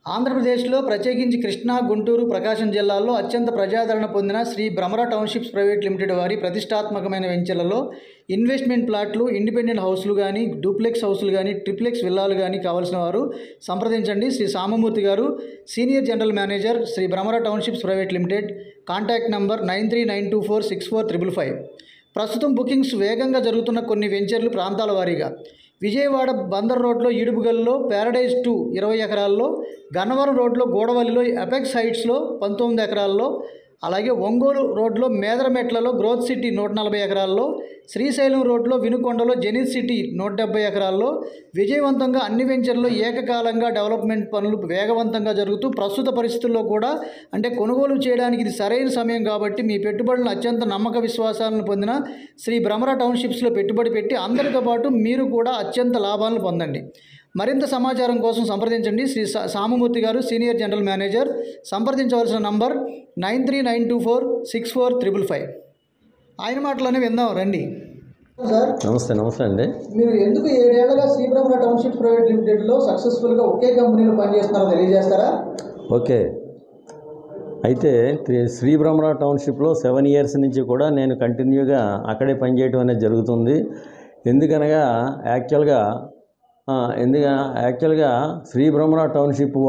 ఆంధ్రప్రదేశ్లో ప్రత్యేకించి కృష్ణా, గుంటూరు, ప్రకాశం జిల్లాల్లో అత్యంత ప్రజాదరణ పొందిన Shri Bhramara townships private limited వారి ప్రతిష్టాత్మకమైన వెంచర్లలో ఇన్వెస్ట్మెంట్ ప్లాట్లు, ఇండిపెండెంట్ హౌస్లు కానీ, డూప్లెక్స్ హౌస్లు కానీ, ట్రిప్లెక్స్ విల్లాలు కానీ కావాల్సిన వారు సంప్రదించండి. Shri Samamurthy garu, senior general manager, Shri Bhramara townships private limited. Contact number 9392464555. ప్రస్తుతం బుకింగ్స్ వేగంగా జరుగుతున్న కొన్ని వెంచర్లు ప్రాంతాల వారీగా: విజయవాడ బందర్ రోడ్లో ఈడుపుగల్లో ప్యారడైజ్ 2 20 ఎకరాల్లో, గన్నవరం రోడ్లో గోడవల్లిలో అపెక్స్ హైట్స్లో 19 ఎకరాల్లో, అలాగే ఒంగోలు రోడ్లో మేదరమెట్లలో గ్రోత్ సిటీ 140 ఎకరాల్లో, శ్రీశైలం రోడ్లో వినుకొండలో జెనిత్ సిటీ 170 ఎకరాల్లో విజయవంతంగా అన్ని వెంచర్లు ఏకకాలంగా డెవలప్మెంట్ పనులు వేగవంతంగా జరుగుతూ ప్రస్తుత పరిస్థితుల్లో కూడా అంటే కొనుగోలు చేయడానికి ఇది సరైన సమయం కాబట్టి మీ పెట్టుబడులను అత్యంత నమ్మక విశ్వాసాలను పొందిన శ్రీ భ్రమర టౌన్షిప్స్లో పెట్టుబడి పెట్టి అందరితో పాటు మీరు కూడా అత్యంత లాభాలను పొందండి. మరింత సమాచారం కోసం సంప్రదించండి Shri Samamurthy garu, senior general manager. సంప్రదించవలసిన నంబర్ 9392464555. ఆయన మాటలోనే విందాం రండి. సార్ నమస్తే అండి. మీరు ఎందుకు 7 ఏళ్లుగా శ్రీ భ్రమర టౌన్షిప్ ప్రైవేట్ లిమిటెడ్లో సక్సెస్ఫుల్గా ఒకే కంపెనీలో పనిచేస్తున్నారో తెలియజేస్తారా? ఓకే, అయితే శ్రీ భ్రమర టౌన్షిప్లో 7 ఇయర్స్ నుంచి కూడా నేను కంటిన్యూగా అక్కడే పనిచేయడం అనేది జరుగుతుంది. ఎందుకనగా యాక్చువల్గా శ్రీ భ్రమర టౌన్షిప్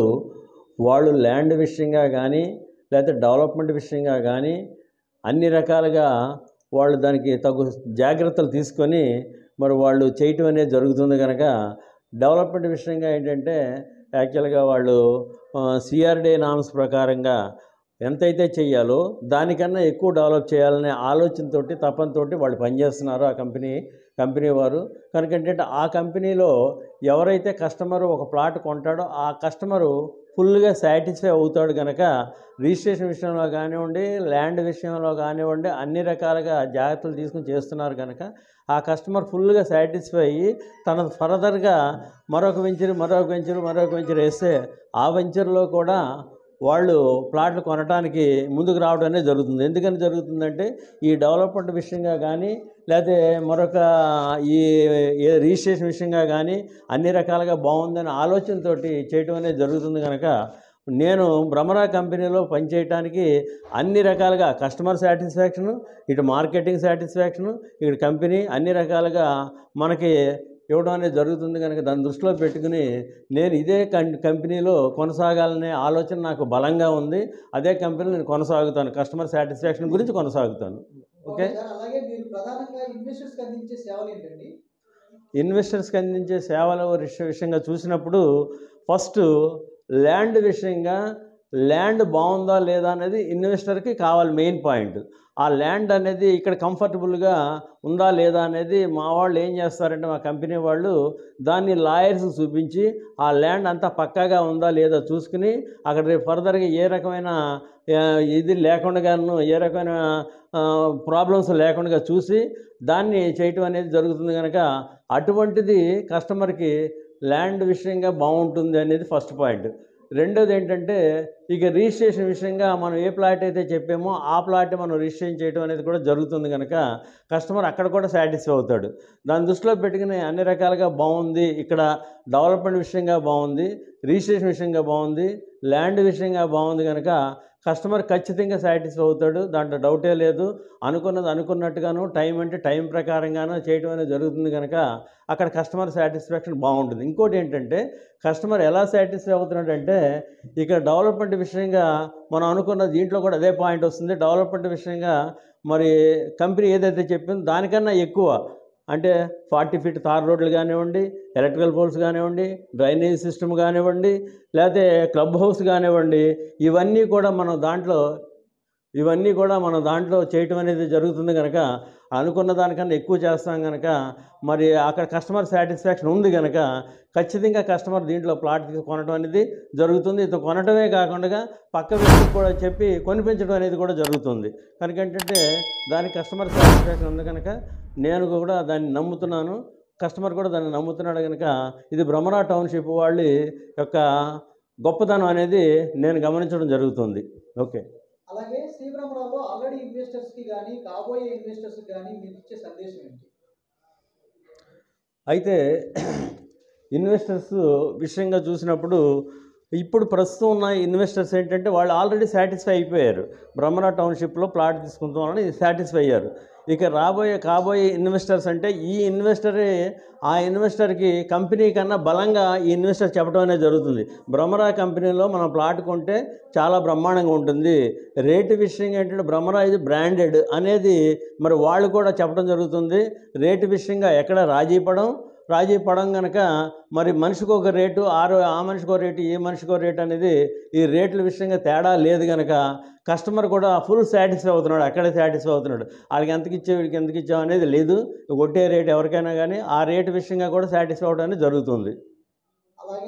వాళ్ళు ల్యాండ్ విషయంగా కానీ లేకపోతే డెవలప్మెంట్ విషయంగా కానీ అన్ని రకాలుగా వాళ్ళు దానికి తగు జాగ్రత్తలు తీసుకొని మరి వాళ్ళు చేయటం అనేది జరుగుతుంది. కనుక డెవలప్మెంట్ విషయంగా ఏంటంటే యాక్చువల్గా వాళ్ళు సిఆర్డీ నామ్స్ ప్రకారంగా ఎంతైతే చెయ్యాలో దానికన్నా ఎక్కువ డెవలప్ చేయాలనే ఆలోచనతోటి తపనతోటి వాళ్ళు పనిచేస్తున్నారు ఆ కంపెనీ వారు. కనుక ఏంటంటే ఆ కంపెనీలో ఎవరైతే కస్టమరు ఒక ప్లాట్ కొంటాడో ఆ కస్టమరు ఫుల్గా సాటిస్ఫై అవుతాడు. కనుక రిజిస్ట్రేషన్ విషయంలో కానివ్వండి, ల్యాండ్ విషయంలో కానివ్వండి, అన్ని రకాలుగా జాగ్రత్తలు తీసుకుని చేస్తున్నారు. కనుక ఆ కస్టమర్ ఫుల్గా సాటిస్ఫై అయ్యి తన ఫర్దర్గా మరొక వెంచర్ వేస్తే ఆ వెంచర్లో కూడా వాళ్ళు ప్లాట్లు కొనడానికి ముందుకు రావడం అనేది జరుగుతుంది. ఎందుకని జరుగుతుందంటే ఈ డెవలప్మెంట్ విషయంగా కానీ లేకపోతే మరొక ఈ రిజిస్ట్రేషన్ విషయంగా కానీ అన్ని రకాలుగా బాగుందని ఆలోచనతోటి చేయటం అనేది జరుగుతుంది. కనుక నేను భ్రమర కంపెనీలో పనిచేయడానికి అన్ని రకాలుగా కస్టమర్ సాటిస్ఫాక్షను, ఇటు మార్కెటింగ్ సాటిస్ఫాక్షను, ఇటు కంపెనీ అన్ని రకాలుగా మనకి ఇవ్వడం అనేది జరుగుతుంది. కనుక దాన్ని దృష్టిలో పెట్టుకుని నేను ఇదే కంపెనీలో కొనసాగాలనే ఆలోచన నాకు బలంగా ఉంది. అదే కంపెనీలో నేను కొనసాగుతాను, కస్టమర్ సాటిస్ఫాక్షన్ గురించి కొనసాగుతాను. ఓకే, అలాగే మీరు ప్రధానంగా ఇన్వెస్టర్స్కి అందించే సేవలు ఏంటండి? ఇన్వెస్టర్స్కి అందించే సేవల విషయంగా చూసినప్పుడు ఫస్ట్ ల్యాండ్ విషయంగా ల్యాండ్ బాగుందా లేదా అనేది ఇన్వెస్టర్కి కావాలి మెయిన్ పాయింట్. ఆ ల్యాండ్ అనేది ఇక్కడ కంఫర్టబుల్గా ఉందా లేదా అనేది మా వాళ్ళు ఏం చేస్తారంటే మా కంపెనీ వాళ్ళు దాన్ని లాయర్స్ చూపించి ఆ ల్యాండ్ అంతా పక్కాగా ఉందా లేదా చూసుకుని అక్కడ ఫర్దర్గా ఏ రకమైన ఇది లేకుండాను ఏ రకమైన ప్రాబ్లమ్స్ లేకుండా చూసి దాన్ని చేయటం అనేది జరుగుతుంది. కనుక అటువంటిది కస్టమర్కి ల్యాండ్ విషయంగా బాగుంటుంది అనేది ఫస్ట్ పాయింట్. రెండోది ఏంటంటే ఇక రిజిస్ట్రేషన్ విషయంగా మనం ఏ ప్లాట్ అయితే చెప్పామో ఆ ప్లాట్ మనం రిజిస్ట్రేషన్ చేయడం అనేది కూడా జరుగుతుంది. కనుక కస్టమర్ అక్కడ కూడా సాటిస్ఫై అవుతాడు. దాని దృష్టిలో పెట్టుకుని అన్ని రకాలుగా బాగుంది, ఇక్కడ డెవలప్మెంట్ విషయంగా బాగుంది, రిజిస్ట్రేషన్ విషయంగా బాగుంది, ల్యాండ్ విషయంగా బాగుంది. కనుక కస్టమర్ ఖచ్చితంగా సాటిస్ఫై అవుతాడు, దాంట్లో డౌటే లేదు. అనుకున్నది అనుకున్నట్టుగాను టైం అంటే టైం ప్రకారంగానూ చేయడం అనేది జరుగుతుంది. కనుక అక్కడ కస్టమర్ సాటిస్ఫాక్షన్ బాగుంటుంది. ఇంకోటి ఏంటంటే కస్టమర్ ఎలా సాటిస్ఫై అవుతున్నాడంటే ఇక్కడ డెవలప్మెంట్ విషయంగా మనం అనుకున్న దీంట్లో కూడా అదే పాయింట్ వస్తుంది. డెవలప్మెంట్ విషయంగా మరి కంపెనీ ఏదైతే చెప్పిందో దానికన్నా ఎక్కువ అంటే 40 ఫీట్ తార్ రోడ్లు కానివ్వండి, ఎలక్ట్రికల్ పోల్స్ కానివ్వండి, డ్రైనేజ్ సిస్టమ్ కానివ్వండి, లేకపోతే క్లబ్ హౌస్ కానివ్వండి, ఇవన్నీ కూడా మనం దాంట్లో చేయటం అనేది జరుగుతుంది. కనుక అనుకున్న దానికన్నా ఎక్కువ చేస్తాం. కనుక మరి అక్కడ కస్టమర్ సాటిస్ఫాక్షన్ ఉంది. కనుక ఖచ్చితంగా కస్టమర్ దీంట్లో ప్లాట్ కొనడం అనేది జరుగుతుంది. ఇది కొనటమే కాకుండా పక్క వ్యక్తికి కూడా చెప్పి కొనిపించడం అనేది కూడా జరుగుతుంది. కనుక ఏంటంటే దానికి కస్టమర్ సాటిస్ఫాక్షన్ ఉంది. కనుక నేను కూడా దాన్ని నమ్ముతున్నాను, కస్టమర్ కూడా దాన్ని నమ్ముతున్నాడు. కనుక ఇది భ్రమర టౌన్షిప్ వాళ్ళ యొక్క గొప్పతనం అనేది నేను గమనించడం జరుగుతుంది. ఓకే, అలాగే శ్రీ భ్రమరలో ఆల్రెడీ ఇన్వెస్టర్స్కి కానీ కాబోయే ఇన్వెస్టర్స్కి కానీ మీరు ఇచ్చే సందేశం ఏంటి? అయితే ఇన్వెస్టర్స్ విషయంగా చూసినప్పుడు ఇప్పుడు ప్రస్తుతం ఉన్న ఇన్వెస్టర్స్ ఏంటంటే వాళ్ళు ఆల్రెడీ సాటిస్ఫై అయిపోయారు. భ్రమరా టౌన్షిప్లో ప్లాట్ తీసుకుంటామని సాటిస్ఫై అయ్యారు. ఇక కాబోయే ఇన్వెస్టర్స్ అంటే ఈ ఇన్వెస్టరే ఆ ఇన్వెస్టర్కి కంపెనీ కన్నా బలంగా ఈ ఇన్వెస్టర్ చెప్పడం అనేది జరుగుతుంది. భ్రమరా కంపెనీలో మనం ప్లాట్ కొంటే చాలా బ్రహ్మాండంగా ఉంటుంది, రేటు విషయంగా ఏంటంటే భ్రమరా ఇది బ్రాండెడ్ అనేది మరి వాళ్ళు కూడా చెప్పడం జరుగుతుంది. రేటు విషయంగా ఎక్కడ రాజీ పడం కనుక మరి మనిషికి ఒక రేటు, ఆ మనిషికో రేటు, ఈ మనిషికో రేటు అనేది ఈ రేట్ల విషయంగా తేడా లేదు కనుక కస్టమర్ కూడా ఫుల్ సాటిస్ఫై అవుతున్నాడు, అక్కడే సాటిస్ఫై అవుతున్నాడు. వాళ్ళకి ఎంతకి ఇచ్చావు, వీడికి ఎంతకి ఇచ్చావు అనేది లేదు. ఒట్టే రేటు ఎవరికైనా కానీ ఆ రేటు విషయంగా కూడా సాటిస్ఫై అవడం అనేది జరుగుతుంది. అలాగే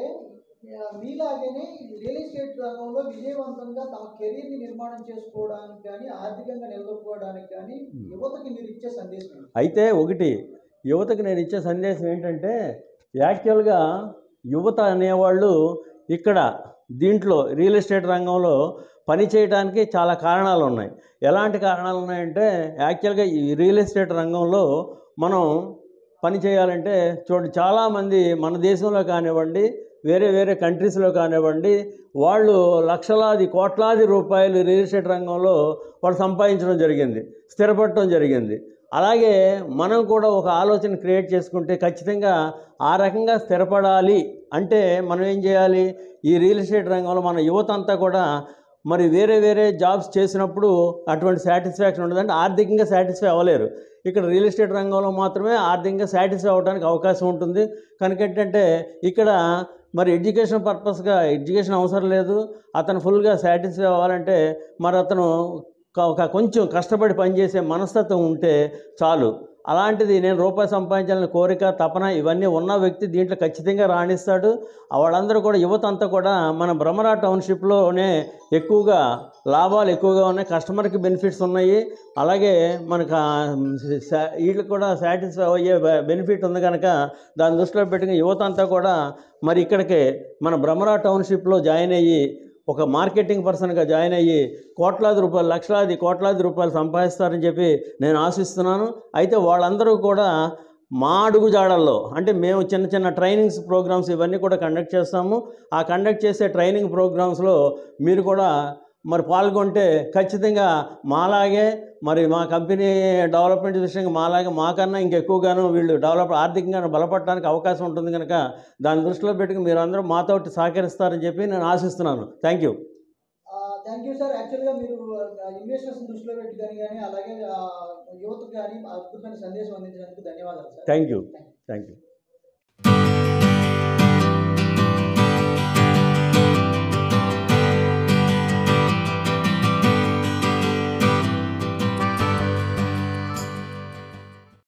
మీలాగనే రియల్ ఎస్టేట్ రంగంలో విజయవంతంగా తమ కెరీర్ని నిర్మాణం చేసుకోవడానికి కానీ ఆర్థికంగా నిలదొక్కుకోవడానికి కానీ యువతకి మీరు ఇచ్చే సందేశం అయితే ఒకటి యువతకు నేను ఇచ్చే సందేశం ఏంటంటే యాక్చువల్గా యువత అనేవాళ్ళు ఇక్కడ దీంట్లో రియల్ ఎస్టేట్ రంగంలో పని చేయడానికి చాలా కారణాలు ఉన్నాయి. ఎలాంటి కారణాలు ఉన్నాయంటే యాక్చువల్గా ఈ రియల్ ఎస్టేట్ రంగంలో మనం పని చేయాలంటే చూడండి, చాలామంది మన దేశంలో కానివ్వండి, వేరే కంట్రీస్లో కానివ్వండి, వాళ్ళు లక్షలాది కోట్లాది రూపాయలు రియల్ ఎస్టేట్ రంగంలో వాళ్ళు సంపాదించడం జరిగింది, స్థిరపడటం జరిగింది. అలాగే మనం కూడా ఒక ఆలోచన క్రియేట్ చేసుకుంటే ఖచ్చితంగా ఆ రకంగా స్థిరపడాలి అంటే మనం ఏం చేయాలి, ఈ రియల్ ఎస్టేట్ రంగంలో మన యువత అంతా కూడా మరి వేరే జాబ్స్ చేసినప్పుడు అటువంటి సాటిస్ఫాక్షన్ ఉండదంటే ఆర్థికంగా సాటిస్ఫై అవ్వలేరు. ఇక్కడ రియల్ ఎస్టేట్ రంగంలో మాత్రమే ఆర్థికంగా సాటిస్ఫై అవ్వడానికి అవకాశం ఉంటుంది. కనుక ఏంటంటే ఇక్కడ మరి ఎడ్యుకేషన్ పర్పస్గా ఎడ్యుకేషన్ అవసరం లేదు, అతను ఫుల్గా సాటిస్ఫై అవ్వాలంటే మరి అతను కొంచెం కష్టపడి పనిచేసే మనస్తత్వం ఉంటే చాలు. అలాంటిది నేను రూపాయి సంపాదించాలని కోరిక, తపన ఇవన్నీ ఉన్న వ్యక్తి దీంట్లో ఖచ్చితంగా రాణిస్తాడు. వాళ్ళందరూ కూడా యువత అంతా కూడా మన భ్రమరా టౌన్షిప్లోనే ఎక్కువగా లాభాలు ఎక్కువగా ఉన్నాయి, కస్టమర్కి బెనిఫిట్స్ ఉన్నాయి. అలాగే మనకు వీళ్ళకి కూడా సాటిస్ఫై అయ్యే బెనిఫిట్ ఉంది కనుక దాన్ని దృష్టిలో పెట్టుకుని యువత అంతా కూడా మరి ఇక్కడికి మన భ్రమరా టౌన్షిప్లో జాయిన్ అయ్యి ఒక మార్కెటింగ్ పర్సన్గా జాయిన్ అయ్యి కోట్లాది రూపాయలు సంపాదిస్తారని చెప్పి నేను ఆశిస్తున్నాను. అయితే వాళ్ళందరూ కూడా మా అడుగు జాడల్లో అంటే మేము చిన్న ట్రైనింగ్స్ ప్రోగ్రామ్స్ ఇవన్నీ కూడా కండక్ట్ చేస్తాము. ఆ కండక్ట్ చేసే ట్రైనింగ్ ప్రోగ్రామ్స్లో మీరు కూడా మరి పాల్గొంటే ఖచ్చితంగా మాలాగే మరి మా కంపెనీ డెవలప్మెంట్ విషయంగా మాకన్నా ఇంకెక్కువగాను వీళ్ళు ఆర్థికంగా బలపడడానికి అవకాశం ఉంటుంది కనుక దాన్ని దృష్టిలో పెట్టుకుని మీరు అందరూ మాతోటి సహకరిస్తారని చెప్పి నేను ఆశిస్తున్నాను. Thank you sir. యాక్చువల్గా మీరు ఇన్వెస్టర్స్ దృష్టిలో పెట్టుకొని కానీ అలాగే యువతకు కానీ అద్భుతమైన సందేశం అందించినందుకు ధన్యవాదాలు సార్. Thank you.